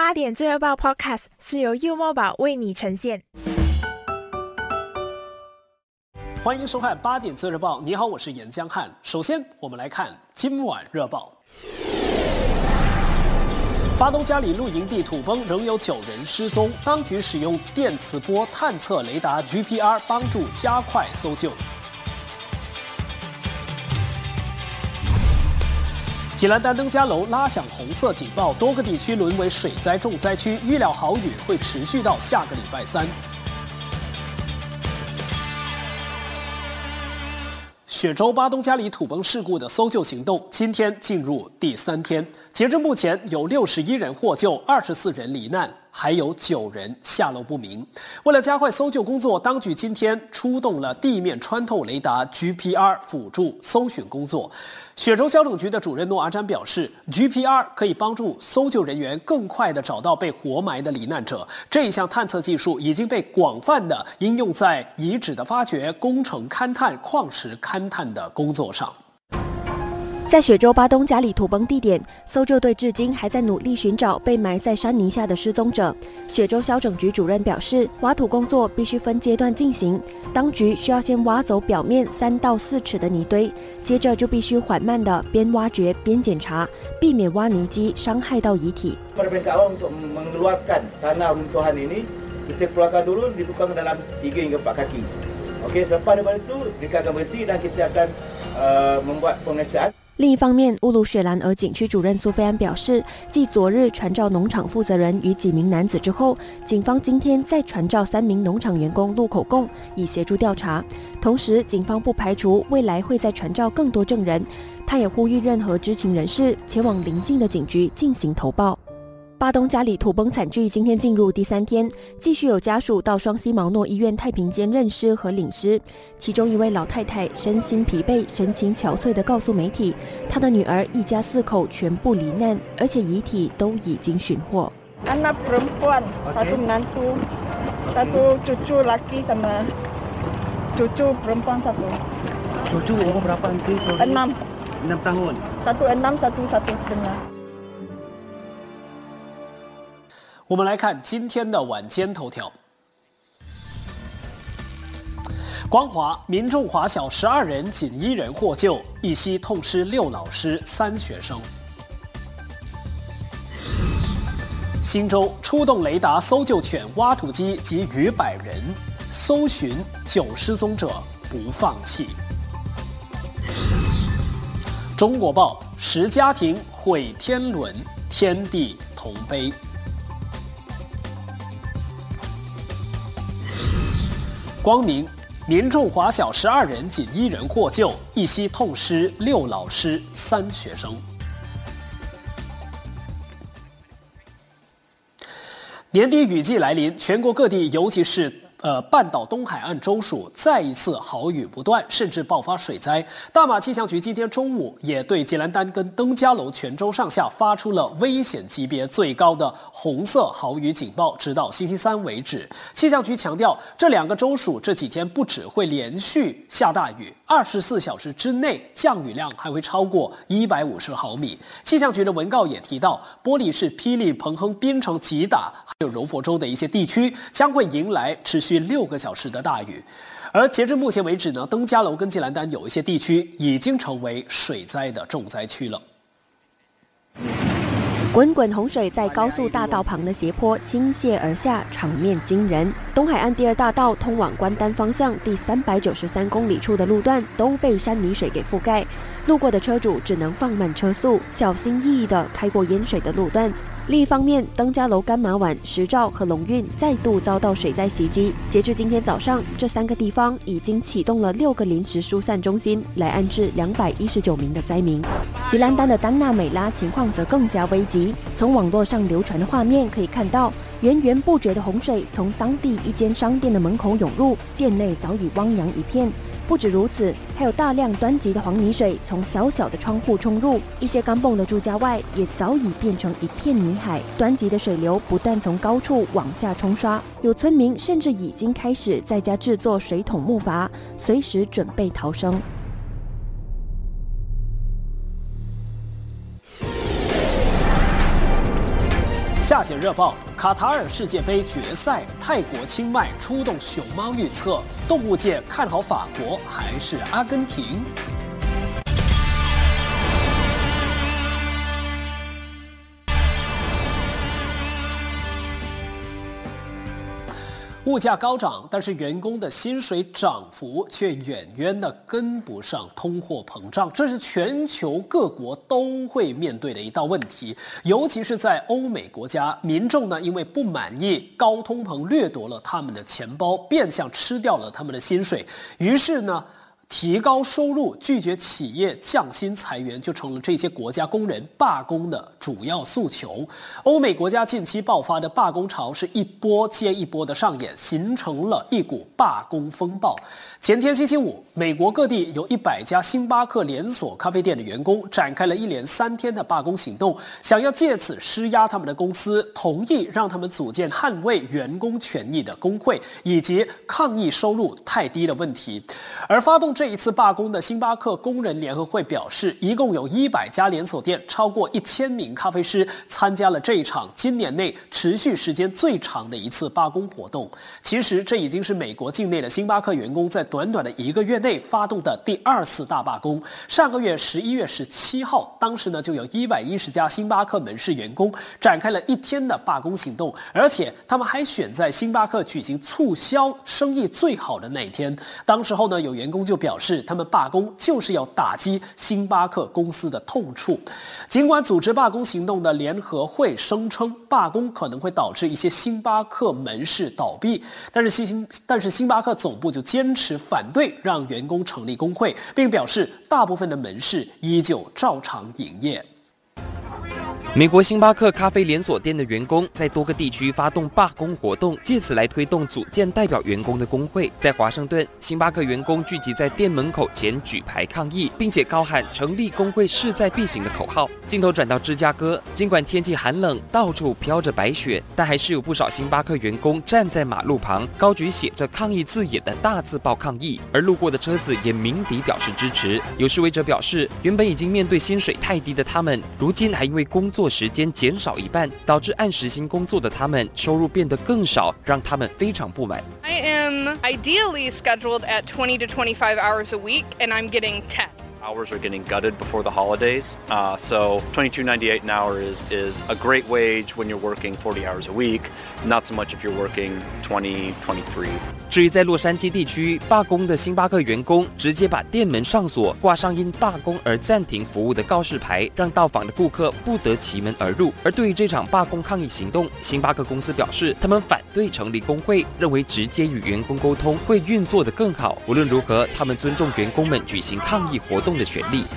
8点最热报 Podcast 是由 U-Mobile 为你呈现。 欢迎收看8点最热报。你好，我是严江汉。首先，我们来看今晚热报。巴东加里露营地土崩，仍有9人失踪，当局使用电磁波探测雷达 GPR 帮助加快搜救。吉兰丹登嘉楼拉响红色警报，多个地区沦为水灾重灾区，预料豪雨会持续到下个礼拜3。雪州巴东加里土崩事故的搜救行动今天进入第3天，截至目前有61人获救，24人罹难，还有9人下落不明。为了加快搜救工作，当局今天出动了地面穿透雷达 GPR 辅助搜寻工作。雪州消拯局的主任诺阿詹表示 ，GPR 可以帮助搜救人员更快地找到被活埋的罹难者。这一项探测技术已经被广泛地应用在遗址的发掘、工程勘探、矿石勘探的工作上。 在雪州巴东加里土崩地点，搜救队至今还在努力寻找被埋在山泥下的失踪者。雪州消拯局主任表示，挖土工作必须分阶段进行，当局需要先挖走表面3到4尺的泥堆，接着就必须缓慢地边挖掘边检查，避免挖泥机伤害到遗体。 Untuk mengeluarkan tanah runtuhan ini, kita keluarkan dulu ditukang dalam 3 hingga 4 kaki. Okey, selepas daripada itu, kita akan berhenti dan kita akan membuat pemeriksaan。 另一方面，乌鲁雪兰莪景区主任苏菲安表示，继昨日传召农场负责人与几名男子之后，警方今天再传召3名农场员工录口供，以协助调查。同时，警方不排除未来会再传召更多证人。他也呼吁任何知情人士前往邻近的警局进行投报。巴东加里土崩惨剧今天进入第3天，继续有家属到双溪毛诺医院太平间认尸和领尸。其中一位老太太身心疲惫、神情憔悴地告诉媒体，她的女儿一家4口全部罹难，而且遗体都已经寻获。 Anak perempuan, satu menantu, satu cucu laki sama cucu perempuan satu. Cucu umur berapa nanti? 6 tahun. Satu 6, satu 1,5. 我们来看今天的晚间头条。光华民众华小12人仅1人获救，一夕痛失6老师3学生。新州出动雷达搜救犬、挖土机及逾100人，搜寻9失踪者不放弃。中国报10家庭毁天伦，天地同悲。光明民众华小12人仅1人获救，一夕痛失6老师3学生。年底雨季来临，全国各地，尤其是半岛东海岸州属再一次豪雨不断，甚至爆发水灾。大马气象局今天中午也对吉兰丹跟登嘉楼全州上下发出了危险级别最高的红色豪雨警报，直到星期3为止。气象局强调，这2个州属这几天不只会连续下大雨，24小时之内降雨量还会超过150毫米。气象局的文告也提到，玻璃市、霹雳、彭亨、槟城、吉打还有柔佛州的一些地区将会迎来持续6个小时的大雨。而截至目前为止呢，登嘉楼跟吉兰丹有一些地区已经成为水灾的重灾区了。 滚滚洪水在高速大道旁的斜坡倾泻而下，场面惊人。东海岸第2大道通往关丹方向第393公里处的路段都被山泥水给覆盖，路过的车主只能放慢车速，小心翼翼地开过淹水的路段。另一方面，登嘉楼、甘马碗、石兆和龙运再度遭到水灾袭击。截至今天早上，这3个地方已经启动了6个临时疏散中心，来安置219名的灾民。吉兰丹的丹纳美拉情况则更加危急。从网络上流传的画面可以看到，源源不绝的洪水从当地一间商店的门口涌入，店内早已汪洋一片。不止如此，还有大量湍急的黄泥水从小小的窗户冲入，一些刚蹦的住家外也早已变成一片泥海。湍急的水流不断从高处往下冲刷，有村民甚至已经开始在家制作水桶木筏，随时准备逃生。 下下节热报：卡塔尔世界杯决赛，泰国清迈出动熊猫预测，动物界看好法国还是阿根廷？物价高涨，但是员工的薪水涨幅却远远的跟不上通货膨胀，这是全球各国都会面对的一道问题。尤其是在欧美国家，民众呢因为不满意高通膨掠夺了他们的钱包，变相吃掉了他们的薪水，于是呢，提高收入、拒绝企业降薪裁员，就成了这些国家工人罢工的主要诉求。欧美国家近期爆发的罢工潮是一波接一波的上演，形成了一股罢工风暴。前天星期五，美国各地有100家星巴克连锁咖啡店的员工展开了一连3天的罢工行动，想要借此施压他们的公司，同意让他们组建捍卫员工权益的工会，以及抗议收入太低的问题。而发动这一次罢工的星巴克工人联合会表示，一共有100家连锁店，超过1000名咖啡师参加了这一场今年内持续时间最长的一次罢工活动。其实这已经是美国境内的星巴克员工在短短的1个月内发动的第2次大罢工。上个月11月17号，当时呢就有110家星巴克门市员工展开了1天的罢工行动，而且他们还选在星巴克举行促销生意最好的那一天。当时候呢，有员工就表示，他们罢工就是要打击星巴克公司的痛处。尽管组织罢工行动的联合会声称罢工可能会导致一些星巴克门市倒闭，但是星巴克总部就坚持反对让员工成立工会，并表示大部分的门市依旧照常营业。 美国星巴克咖啡连锁店的员工在多个地区发动罢工活动，借此来推动组建代表员工的工会。在华盛顿，星巴克员工聚集在店门口前举牌抗议，并且高喊成立工会势在必行的口号。镜头转到芝加哥，尽管天气寒冷，到处飘着白雪，但还是有不少星巴克员工站在马路旁，高举写着抗议字眼的大字报抗议，而路过的车子也鸣笛表示支持。有示威者表示，原本已经面对薪水太低的他们，如今还因为工作时间减少1半，导致按时薪工作的他们收入变得更少，让他们非常不满。 I am ideally scheduled at 20 to 25 hours a week, and I'm getting 10. Hours are getting gutted before the holidays, so $22.98 an hour is a great wage when you're working 40 hours a week, not so much if you're working 20, 23. 至于在洛杉矶地区罢工的星巴克员工，直接把店门上锁，挂上因罢工而暂停服务的告示牌，让到访的顾客不得其门而入。而对于这场罢工抗议行动，星巴克公司表示，他们反对成立工会，认为直接与员工沟通会运作得更好。无论如何，他们尊重员工们举行抗议活动的权利。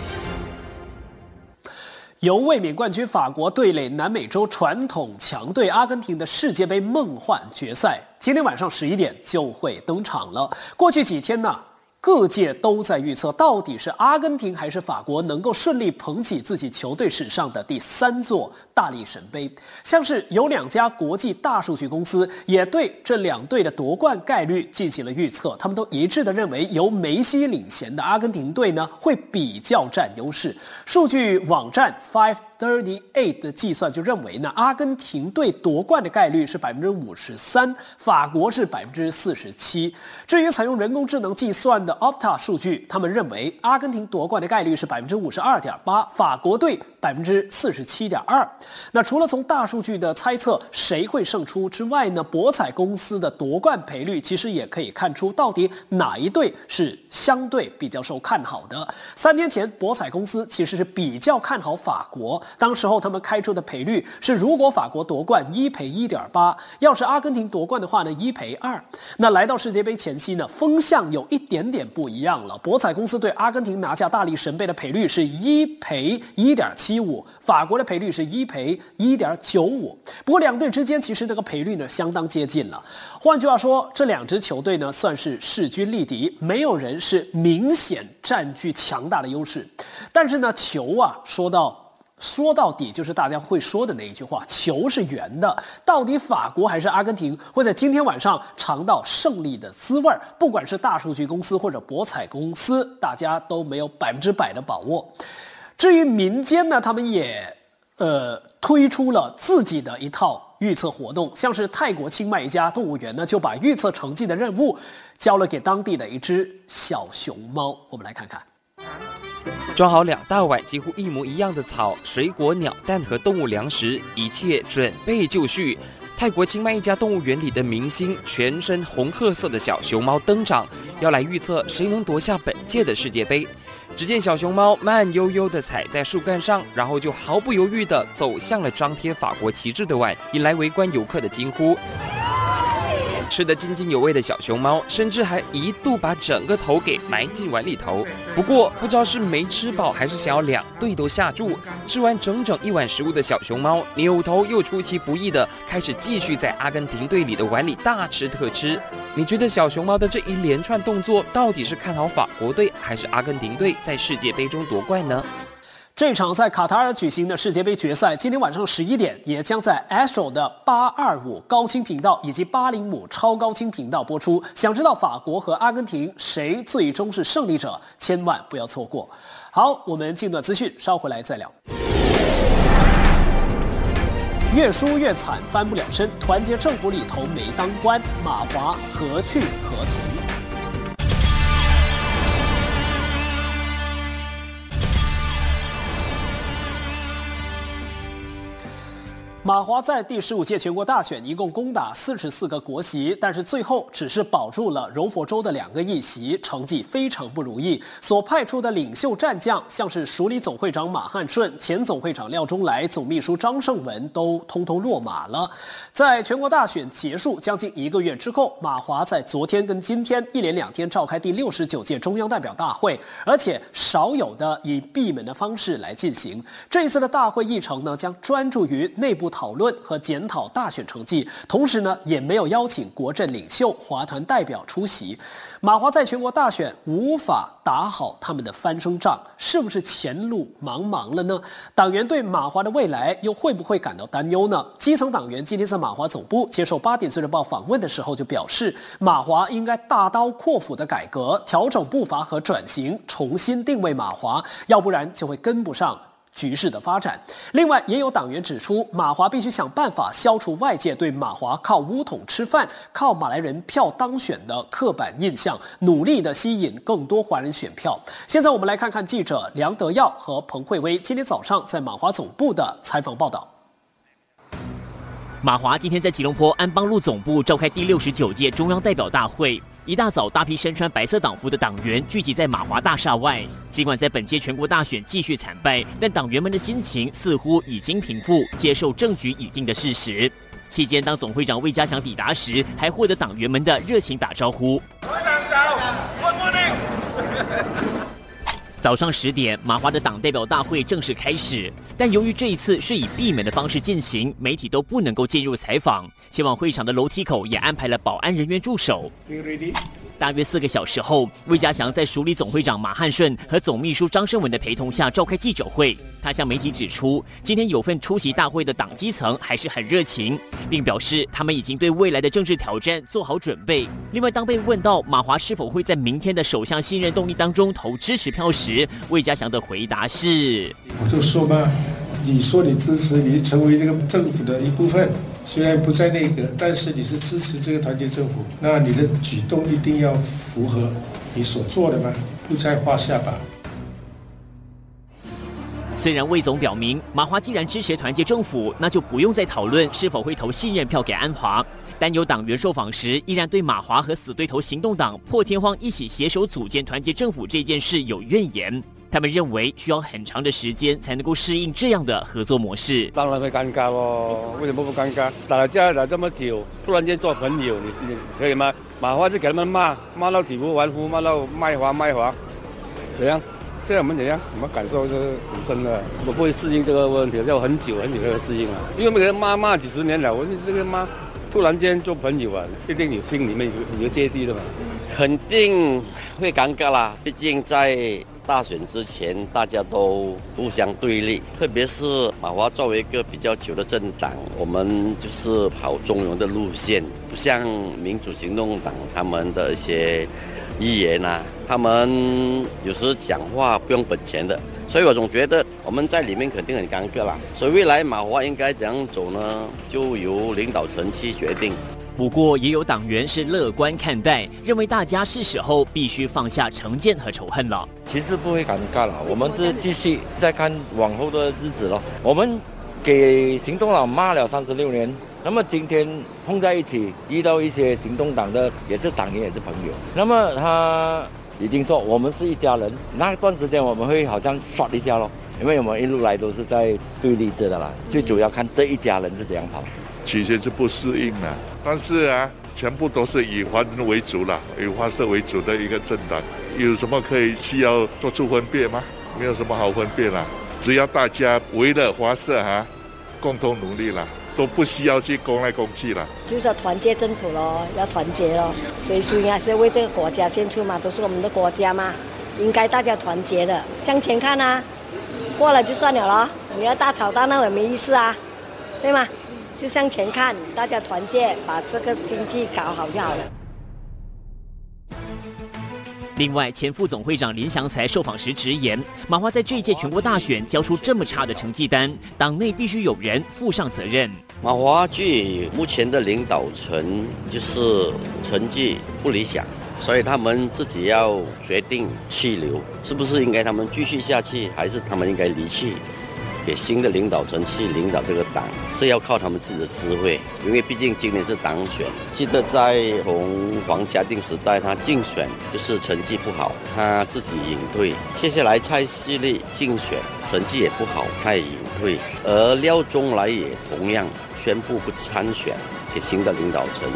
由卫冕冠军法国对垒南美洲传统强队阿根廷的世界杯梦幻决赛，今天晚上11点就会登场了。过去几天呢，各界都在预测，到底是阿根廷还是法国能够顺利捧起自己球队史上的第3座大力神杯。像是有2家国际大数据公司也对这2队的夺冠概率进行了预测，他们都一致的认为，由梅西领衔的阿根廷队呢会比较占优势。数据网站538的计算就认为呢，阿根廷队夺冠的概率是53%，法国是47%。至于采用人工智能计算的 Opta 数据，他们认为阿根廷夺冠的概率是52.8%，法国队47.2%。那除了从大数据的猜测谁会胜出之外呢，博彩公司的夺冠赔率其实也可以看出到底哪一队是相对比较受看好的。3天前，博彩公司其实是比较看好法国，当时候他们开出的赔率是，如果法国夺冠1赔1.8，要是阿根廷夺冠的话呢1赔2。那来到世界杯前夕呢，风向有一点点不一样了。博彩公司对阿根廷拿下大力神杯的赔率是1赔1.75，法国的赔率是1赔1.95。不过2队之间其实这个赔率呢相当接近了。换句话说，这2支球队呢算是势均力敌，没有人是明显占据强大的优势。但是呢，球啊说到底就是大家会说的那一句话，球是圆的。到底法国还是阿根廷会在今天晚上尝到胜利的滋味？不管是大数据公司或者博彩公司，大家都没有100%的把握。至于民间呢，他们也推出了自己的一套预测活动，像是泰国清迈一家动物园呢，就把预测成绩的任务交了给当地的一只小熊猫。我们来看看。 装好2大碗几乎一模一样的草、水果、鸟蛋和动物粮食，一切准备就绪。泰国清迈一家动物园里的明星，全身红褐色的小熊猫登场，要来预测谁能夺下本届的世界杯。只见小熊猫慢悠悠地踩在树干上，然后就毫不犹豫地走向了张贴法国旗帜的碗，引来围观游客的惊呼。吃得津津有味的小熊猫，甚至还一度把整个头给埋进碗里头。不过，不知道是没吃饱，还是想要2队都下注，吃完整整1碗食物的小熊猫，扭头又出其不意地开始继续在阿根廷队里的碗里大吃特吃。你觉得小熊猫的这一连串动作，到底是看好法国队，还是阿根廷队在世界杯中夺冠呢？ 这场在卡塔尔举行的世界杯决赛，今天晚上11点也将在 Astro 的825高清频道以及805超高清频道播出。想知道法国和阿根廷谁最终是胜利者，千万不要错过。好，我们进段资讯，稍回来再聊。越输越惨，翻不了身，团结政府里头没当官，马华何去何从？马华在第15届全国大选一共攻打44个国席，但是最后只是保住了柔佛州的2个议席，成绩非常不如意。所派出的领袖战将，像是署理总会长马汉顺、前总会长廖中来、总秘书张胜文，都通通落马了。在全国大选结束将近1个月之后，马华在昨天跟今天一连2天召开第69届中央代表大会，而且少有的以闭门的方式来进行。这一次的大会议程呢，将专注于内部讨论和检讨大选成绩，同时呢，也没有邀请国阵领袖、华团代表出席。马华在全国大选无法打好他们的翻身仗，是不是前路茫茫了呢？党员对马华的未来又会不会感到担忧呢？基层党员今天在马华总部接受8点岁日报访问的时候就表示，马华应该大刀阔斧的改革、调整步伐和转型，重新定位马华，要不然就会跟不上局势的发展。另外，也有党员指出，马华必须想办法消除外界对马华靠巫统吃饭、靠马来人票当选的刻板印象，努力的吸引更多华人选票。现在我们来看看记者梁德耀和彭慧薇今天早上在马华总部的采访报道。 马华今天在吉隆坡安邦路总部召开第69届中央代表大会。一大早，大批身穿白色党服的党员聚集在马华大厦外。尽管在本届全国大选继续惨败，但党员们的心情似乎已经平复，接受政局已定的事实。期间，当总会长魏家祥抵达时，还获得党员们的热情打招呼。早上10点，马华的党代表大会正式开始，但由于这一次是以闭门的方式进行，媒体都不能够进入采访。前往会场的楼梯口也安排了保安人员驻守。大约4个小时后，魏家祥在署理总会长马汉顺和总秘书张胜文的陪同下召开记者会。他向媒体指出，今天有份出席大会的党基层还是很热情，并表示他们已经对未来的政治挑战做好准备。另外，当被问到马华是否会在明天的首相信任动力当中投支持票时，魏家祥的回答是： 我就说嘛，你说你支持，你成为这个政府的一部分。虽然不在内阁，但是你是支持这个团结政府，那你的举动一定要符合你所做的嘛，不在话下吧。 虽然魏总表明，马华既然支持团结政府，那就不用再讨论是否会投信任票给安华。但有党员受访时，依然对马华和死对头行动党破天荒一起携手组建团结政府这件事有怨言。他们认为需要很长的时间才能够适应这样的合作模式。 当然会尴尬咯，为什么不尴尬？打了架打这么久，突然间做朋友，你可以吗？马华就给他们骂到体无完肤，骂到卖华，怎样？现在我们怎样？我们感受是很深的，我不会适应这个问题，要很久才会适应了。因为每个人骂几十年了，我们这个骂突然间做朋友啊，一定有心里面有芥蒂的嘛。 肯定会尴尬啦，毕竟在大选之前，大家都互相对立，特别是马华作为一个比较久的政党，我们就是跑中庸的路线，不像民主行动党他们的一些议员啊， 他们有时讲话不用本钱的，所以我总觉得我们在里面肯定很尴尬啦。所以未来马华应该怎样走呢？就由领导层去决定。 不过，也有党员是乐观看待，认为大家是时候必须放下成见和仇恨了。 其实不会尴尬了，我们是继续再看往后的日子了。我们给行动党骂了36年，那么今天碰在一起，遇到一些行动党的也是党员也是朋友，那么他已经说我们是一家人。那段时间我们会好像刷一下咯，因为我们一路来都是在对立着的啦，最主要看这一家人是怎样跑。 起先是不适应了，但是啊，全部都是以华人为主了，以华社为主的一个政党，有什么可以需要做出分别吗？没有什么好分别了，只要大家为了华社共同努力了，都不需要去攻来攻去了。 就是要团结政府咯，要团结咯，谁应该是为这个国家献出嘛，都是我们的国家嘛，应该大家团结的，向前看啊，过了就算了咯，你要大吵大闹也没意思啊，对吗？就向前看，大家团结，把这个经济搞好就好了。 另外，前副总会长林祥才受访时直言，马华在这一届全国大选交出这么差的成绩单，党内必须有人负上责任。 马华据目前的领导层就是成绩不理想，所以他们自己要决定去留，是不是应该他们继续下去，还是他们应该离去？给新的领导层去领导这个党，是要靠他们自己的智慧，因为毕竟今年是党选。记得在从黄家定时代，他竞选就是成绩不好，他自己隐退。接下来蔡世立竞选成绩也不好，他也隐退。而廖宗来也同样宣布不参选，给新的领导层。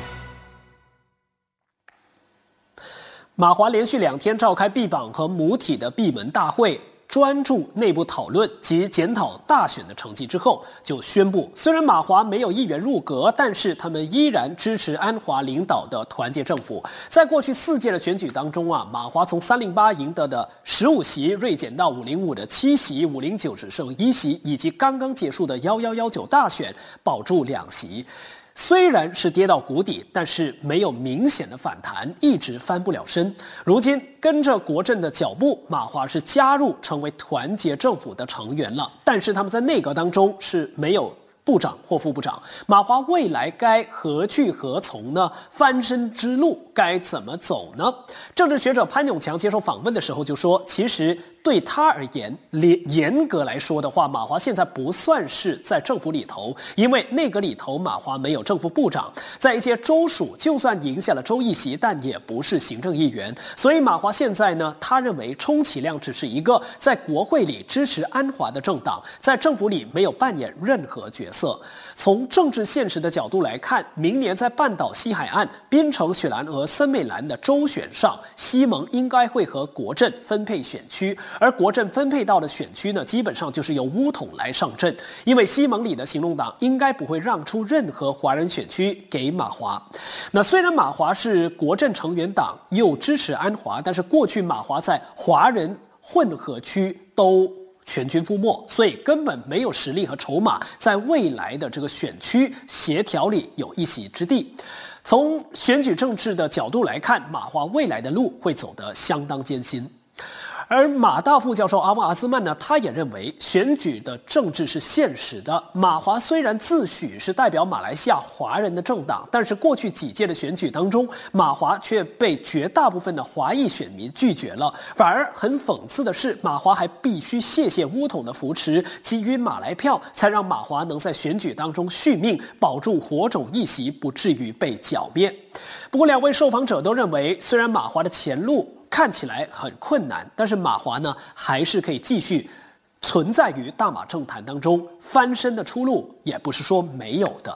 马华连续2天召开毕榜和母体的闭门大会。专注内部讨论及检讨大选的成绩之后，就宣布，虽然马华没有议员入阁，但是他们依然支持安华领导的团结政府。在过去4届的选举当中马华从308赢得的15席锐减到505的7席，509只剩1席，以及刚刚结束的1119大选保住2席。虽然是跌到谷底，但是没有明显的反弹，一直翻不了身。如今跟着国政的脚步，马华是加入成为团结政府的成员了，但是他们在内阁当中是没有部长或副部长。马华未来该何去何从呢？翻身之路该怎么走呢？政治学者潘永强接受访问的时候就说，其实对他而言，严格来说的话，马华现在不算是在政府里头，因为内阁里头马华没有正副部长，在一些州属就算赢下了州议席，但也不是行政议员，所以马华现在呢，他认为充其量只是一个在国会里支持安华的政党，在政府里没有扮演任何角色。从政治现实的角度来看，明年在半岛西海岸、槟城、雪兰莪、森美兰的州选上，西盟应该会和国阵分配选区，而国阵分配到的选区呢，基本上就是由巫统来上阵，因为西盟里的行动党应该不会让出任何华人选区给马华。那虽然马华是国阵成员党，又支持安华，但是过去马华在华人混合区都全军覆没，所以根本没有实力和筹码在未来的这个选区协调里有一席之地。从选举政治的角度来看，马华未来的路会走得相当艰辛。而马大副教授阿旺阿兹曼呢，他也认为选举的政治是现实的。马华虽然自诩是代表马来西亚华人的政党，但是过去几届的选举当中，马华却被绝大部分的华裔选民拒绝了。反而很讽刺的是，马华还必须谢巫统的扶持，给予马来票，才让马华能在选举当中续命，保住火种议席，不至于被剿灭。不过，2位受访者都认为，虽然马华的前路看起来很困难，但是马华呢，还是可以继续存在于大马政坛当中，翻身的出路也不是说没有的。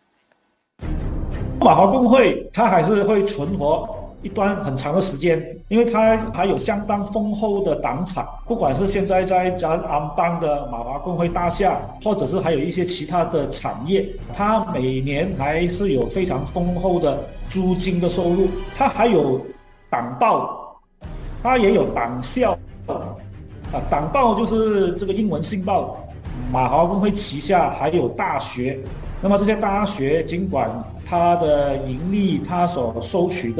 马华工会它还是会存活一段很长的时间，因为它还有相当丰厚的党产，不管是现在在加兰安邦的马华工会大厦，或者是还有一些其他的产业，它每年还是有非常丰厚的租金的收入，它还有党报。它也有党校，党报就是这个英文信报。马华工会旗下还有大学，那么这些大学尽管它的盈利，它所收取的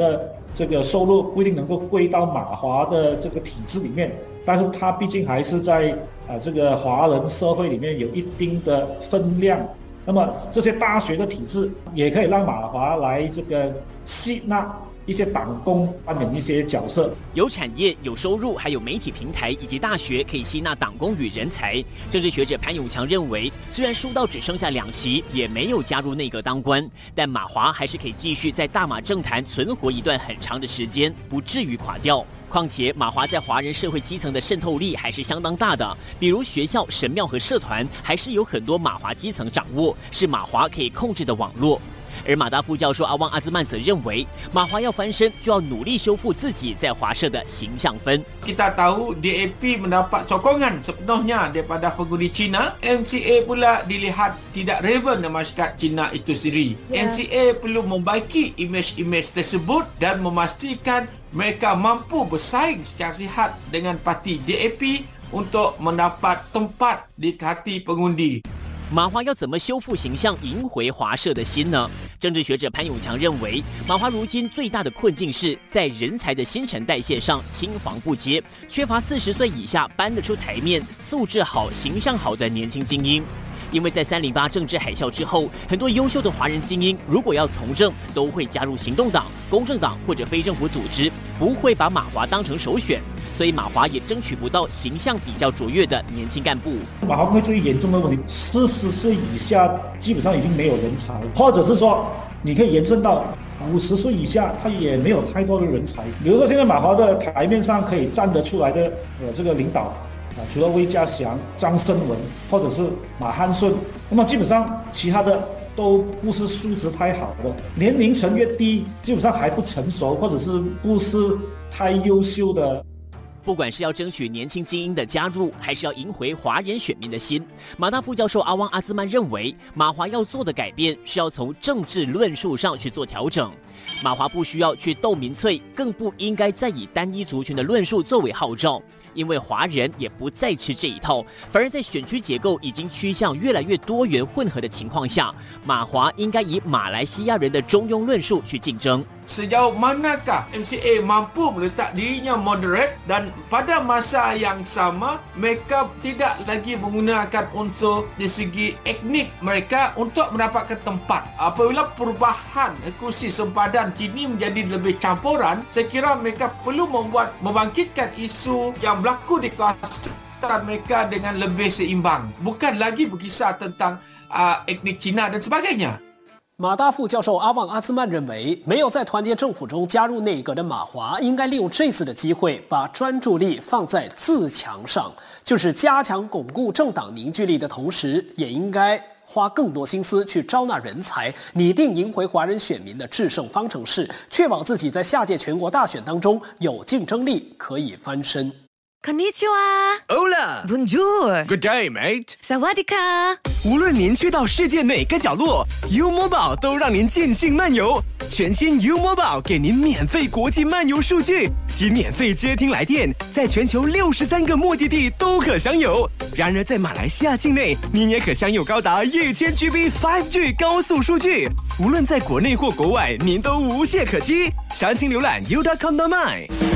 这个收入不一定能够归到马华的这个体制里面，但是它毕竟还是在这个华人社会里面有一定的分量。那么这些大学的体制也可以让马华来这个吸纳一些党工扮演一些角色， 有产业、有收入，还有媒体平台以及大学可以吸纳党工与人才。政治学者潘永强认为，虽然输到只剩下2席，也没有加入内阁当官，但马华还是可以继续在大马政坛存活一段很长的时间，不至于垮掉。况且马华在华人社会基层的渗透力还是相当大的，比如学校、神庙和社团，还是有很多马华基层掌握，是马华可以控制的网络。而马大副教授阿旺阿兹曼则认为，马华要翻身，就要努力修复自己在华社的形象分。 Kita tahu DAP mendapat sokongan sepenuhnya daripada pengundi Cina. MCA pula dilihat tidak relevan dengan masyarakat Cina itu sendiri. MCA perlu membaiki imej-imej tersebut dan memastikan mereka mampu bersaing secara sihat dengan parti DAP untuk mendapat tempat di hati pengundi. 马华要怎么修复形象，赢回华社的心呢？政治学者潘永强认为，马华如今最大的困境是在人才的新陈代谢上青黄不接，缺乏40岁以下搬得出台面、素质好、形象好的年轻精英。因为在308政治海啸之后，很多优秀的华人精英如果要从政，都会加入行动党、公正党或者非政府组织，不会把马华当成首选。所以马华也争取不到形象比较卓越的年轻干部。 马华会最严重的问题，40岁以下基本上已经没有人才，或者是说你可以延伸到50岁以下，他也没有太多的人才。比如说现在马华的台面上可以站得出来的这个领导除了魏家祥、张申文或者是马汉顺，那么基本上其他的都不是素质太好的，年龄层越低，基本上还不成熟，或者是不是太优秀的。 不管是要争取年轻精英的加入，还是要赢回华人选民的心，马大副教授阿旺阿兹曼认为，马华要做的改变是要从政治论述上去做调整。马华不需要去斗民粹，更不应该再以单一族群的论述作为号召，因为华人也不再吃这一套，反而在选区结构已经趋向越来越多元混合的情况下，马华应该以马来西亚人的中庸论述去竞争。 Sejauh manakah MCA mampu meletak dirinya moderate dan pada masa yang sama mereka tidak lagi menggunakan unsur dari segi etnik mereka untuk mendapatkan tempat. Apabila perubahan kursi sempadan kini menjadi lebih campuran, saya kira mereka perlu membangkitkan isu yang berlaku di kawasan mereka dengan lebih seimbang. Bukan lagi berkisar tentang etnik Cina dan sebagainya. 马大副教授阿旺阿兹曼认为，没有在团结政府中加入内阁的马华，应该利用这次的机会，把专注力放在自强上，就是加强巩固政党凝聚力的同时，也应该花更多心思去招纳人才，拟定赢回华人选民的制胜方程式，确保自己在下届全国大选当中有竞争力，可以翻身。 Konnichiwa. Hola. Bonjour. Good day, mate. Sawadika. 无论您去到世界哪个角落 ，U Mobile 都让您尽兴漫游。全新 U Mobile 给您免费国际漫游数据及免费接听来电，在全球63个目的地都可享有。然而，在马来西亚境内，您也可享有高达1000GB 5G 高速数据。无论在国内或国外，您都无懈可击。详情浏览 u.com.my。